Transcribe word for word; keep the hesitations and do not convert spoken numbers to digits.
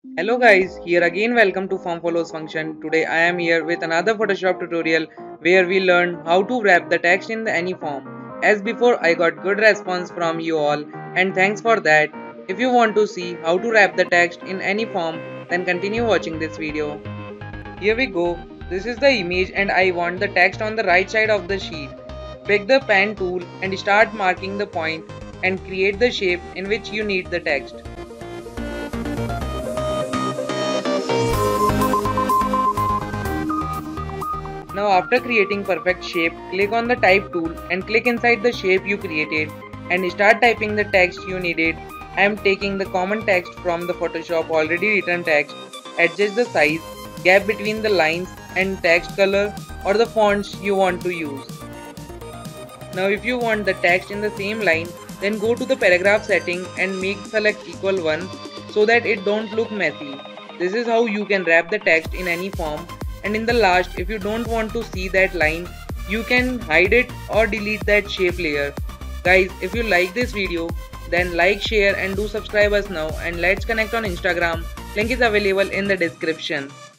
Hello guys, here again welcome to Form Follows function. Today I am here with another Photoshop tutorial where we learn how to wrap the text in the any form. As before I got good response from you all and thanks for that. If you want to see how to wrap the text in any form then continue watching this video. Here we go. This is the image and I want the text on the right side of the sheet. Pick the pen tool and start marking the point and create the shape in which you need the text. Now after creating perfect shape, click on the type tool and click inside the shape you created and start typing the text you needed. I am taking the common text from the Photoshop already written text. Adjust the size, gap between the lines and text color or the fonts you want to use. Now if you want the text in the same line, then go to the paragraph setting and make select equal one so that it don't look messy. This is how you can wrap the text in any form. And in the last, if you don't want to see that line, you can hide it or delete that shape layer. Guys, if you like this video, then like, share and do subscribe us now, and let's connect on Instagram. Link is available in the description.